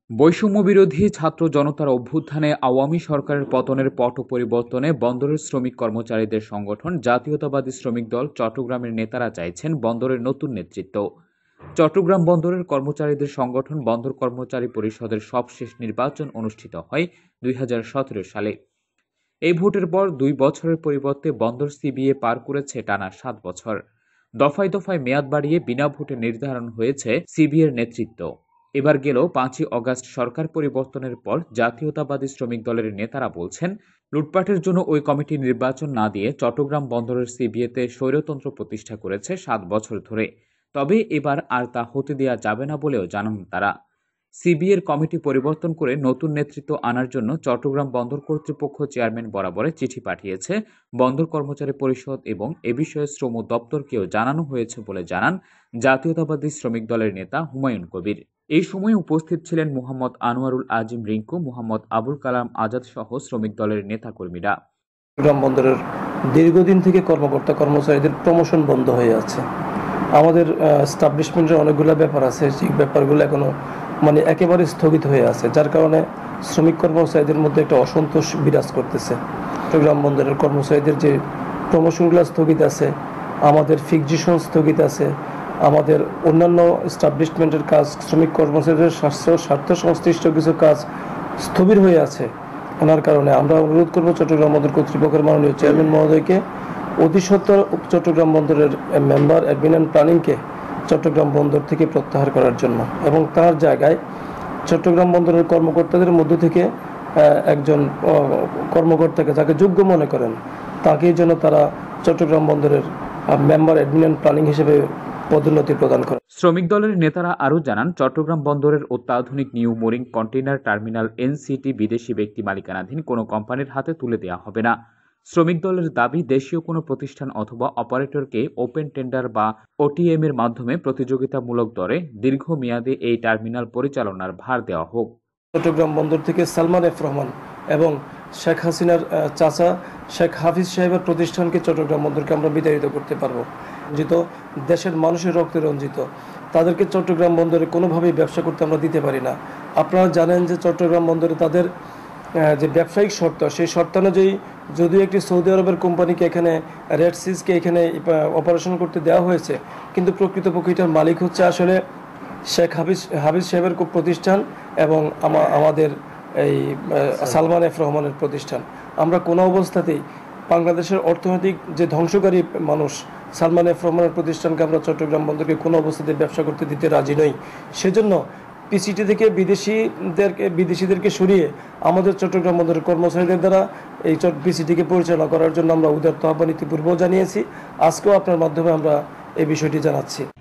বৈষম্য বিরোধী ছাত্র জনতার অভ্যুত্থানে আওয়ামী সরকারের পতনের পট পরিবর্তনে বন্দরের শ্রমিক কর্মচারীদের সংগঠন জাতীয়তাবাদী শ্রমিক দল চট্টগ্রামের নেতারা চাইছেন বন্দরের নতুন নেতৃত্ব। চট্টগ্রাম বন্দরের কর্মচারীদের সংগঠন বন্দর কর্মচারী পরিষদের সবশেষ নির্বাচন অনুষ্ঠিত হয় 2017 সালে। এই ভোটের পর 2 বছরের পরিবর্তে বন্দর সিবিএ পার করেছে টানা 7 বছর। দফায় দফায় মেয়াদ বাড়িয়ে বিনা ভোটে নির্ধারণ হয়েছে সিবিএর নেতৃত্ব। এবার গেল 5ই অগাস্ট সরকার পরিবর্তনের পর জাতীয়তাবাদী শ্রমিক দলের নেতারা বলছেন, লুটপাটের জন্য ওই কমিটি নির্বাচন না দিয়ে চট্টগ্রাম বন্দরের সিবিএতে স্বৈরতন্ত্র প্রতিষ্ঠা করেছে 7 বছর ধরে। তবে এবার আর তা হতে দেওয়া যাবে না বলেও জানান তারা। সিবিএর কমিটি পরিবর্তন করে নতুন নেতৃত্ব আনার জন্য চট্টগ্রাম বন্দর কর্তৃপক্ষ চেয়ারম্যান বরাবরে চিঠি পাঠিয়েছে বন্দর কর্মচারী পরিষদ এবং এ বিষয়ে শ্রম দপ্তরকেও জানানো হয়েছে বলে জানান জাতীয়তাবাদী শ্রমিক দলের নেতা হুমায়ুন কবির। এই সময় উপস্থিত ছিলেন মোহাম্মদ আনোয়ারুল আজিম রিঙ্কু, মোহাম্মদ আবুল কালাম আজাদ সহ শ্রমিক দলের নেতাকর্মীরা। চট্টগ্রাম বন্দরের দীর্ঘদিন থেকে কর্মকর্তা কর্মচারীদের প্রমোশন বন্ধ হয়ে আছে। আমাদের এস্টাবলিশমেন্টের অনেকগুলো ব্যাপার আছে, সেই ব্যাপারগুলো এখনো একেবারে স্থগিত হয়ে আছে, যার কারণে শ্রমিক কর্মচারীদের মধ্যে একটা অসন্তোষ বিরাজ করতেছে। চট্টগ্রাম বন্দরের কর্মচারীদের যে প্রমোশনগুলো স্থগিত আছে, আমাদের ফিক্সেশন স্থগিত আছে, আমাদের অন্যান্য এস্টাবলিশমেন্টের কাজ, শ্রমিক কর্মচারীদের স্বার্থ সংশ্লিষ্ট কিছু কাজ স্থবির হয়ে আছে। ওনার কারণে আমরা অনুরোধ করব চট্টগ্রাম বন্দর কর্তৃপক্ষের মাননীয় চেয়ারম্যান মহোদয়কে অতি সত্বর চট্টগ্রাম বন্দরের মেম্বার অ্যাডমিন অ্যান্ড প্ল্যানিংকে চট্টগ্রাম বন্দর থেকে প্রত্যাহার করার জন্য, এবং তার জায়গায় চট্টগ্রাম বন্দরের কর্মকর্তাদের মধ্য থেকে একজন কর্মকর্তাকে যাকে যোগ্য মনে করেন তাকেই যেন তারা চট্টগ্রাম বন্দরের মেম্বার অ্যাডমিন অ্যান্ড প্ল্যানিং হিসেবে পদোন্নতি প্রদান করে। শ্রমিক দলের নেতারা আরও জানান, চট্টগ্রাম বন্দরের অত্যাধুনিক new mooring container terminal NCT বিদেশি ব্যক্তি মালিকানাধীন কোনো কোম্পানির হাতে তুলে দেওয়া হবে না। শ্রমিক দলের দাবি, দেশীয় কোনো প্রতিষ্ঠান অথবা অপারেটরকে ওপেন টেন্ডার বা ওটিএম এর মাধ্যমে প্রতিযোগিতামূলক দরে দীর্ঘমেয়াদে এই টার্মিনাল পরিচালনার ভার দেওয়া হোক। চট্টগ্রাম বন্দর থেকে সালমান এফ রহমান এবং শেখ হাসিনার চাচা শেখ হাফিজ সাহেবের প্রতিষ্ঠানকে চট্টগ্রাম বন্দরকে আমরা বিতাড়িত করতে পারবো। রঞ্জিত দেশের মানুষের রক্তে রঞ্জিত, তাদেরকে চট্টগ্রাম বন্দরে কোনোভাবেই ব্যবসা করতে আমরা দিতে পারি না। আপনারা জানেন যে চট্টগ্রাম বন্দরে তাদের যে ব্যবসায়িক শর্ত, সেই শর্তানুযায়ী যদিও একটি সৌদি আরবের কোম্পানিকে এখানে রেড সিজকে এখানে অপারেশন করতে দেওয়া হয়েছে, কিন্তু প্রকৃতপক্ষে এটার মালিক হচ্ছে আসলে শেখ হাফিজ সাহেবের প্রতিষ্ঠান এবং আমাদের এই সালমান এফ রহমানের প্রতিষ্ঠান। আমরা কোনো অবস্থাতেই বাংলাদেশের অর্থনৈতিক যে ধ্বংসকারী মানুষ সালমান এফ রহমানের প্রতিষ্ঠানকে আমরা চট্টগ্রাম বন্দরকে কোনো অবস্থাতেই ব্যবসা করতে দিতে রাজি নই। সেজন্য পিসিটি থেকে বিদেশিদেরকে সরিয়ে আমাদের চট্টগ্রাম বন্দরের কর্মচারীদের দ্বারা এই পিসিটিকে পরিচালনা করার জন্য আমরা উদারত আহ্বান ইতিপূর্বেও জানিয়েছি। আজকেও আপনার মাধ্যমে আমরা এই বিষয়টি জানাচ্ছি।